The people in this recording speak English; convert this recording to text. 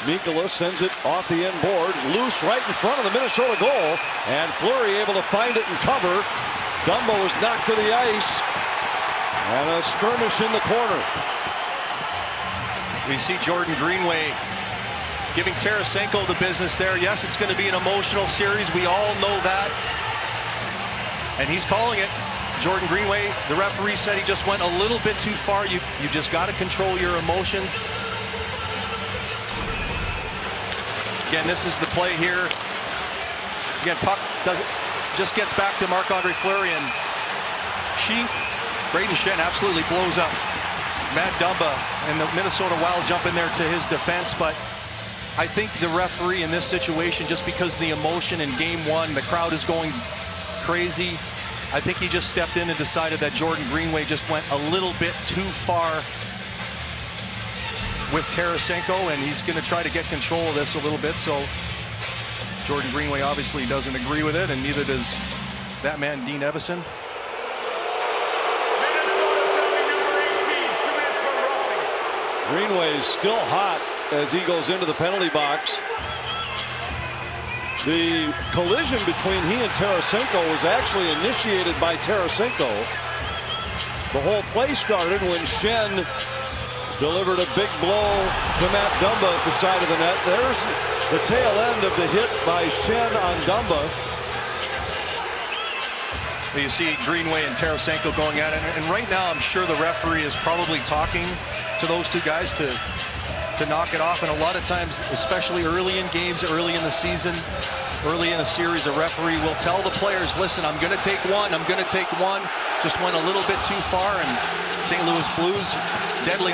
Mikula sends it off the end boards, loose right in front of the Minnesota goal, and Fleury able to find it and cover. Dumba was knocked to the ice, and a skirmish in the corner. We see Jordan Greenway giving Tarasenko the business there. Yes, it's going to be an emotional series. We all know that. And he's calling it. Jordan Greenway, the referee said he just went a little bit too far. You just got to control your emotions. Again, this is the play here. Again, puck just gets back to Marc-Andre Fleury, and Brayden Schenn absolutely blows up Matt Dumba, and the Minnesota Wild jump in there to his defense. But I think the referee in this situation, just because of the emotion in game one, the crowd is going crazy, I think he just stepped in and decided that Jordan Greenway just went a little bit too far with Tarasenko, and he's going to try to get control of this a little bit. So Jordan Greenway obviously doesn't agree with it, and neither does that man, Dean Evason. Greenway is still hot as he goes into the penalty box. The collision between he and Tarasenko was actually initiated by Tarasenko. The whole play started when Schenn delivered a big blow to Matt Dumba at the side of the net. There's the tail end of the hit by Schenn on Dumba. You see Greenway and Tarasenko going at it, and right now I'm sure the referee is probably talking to those two guys to knock it off. And a lot of times, especially early in games, early in the season, early in a series, a referee will tell the players, listen, I'm going to take one, I'm going to take one. Just went a little bit too far, and St. Louis Blues deadly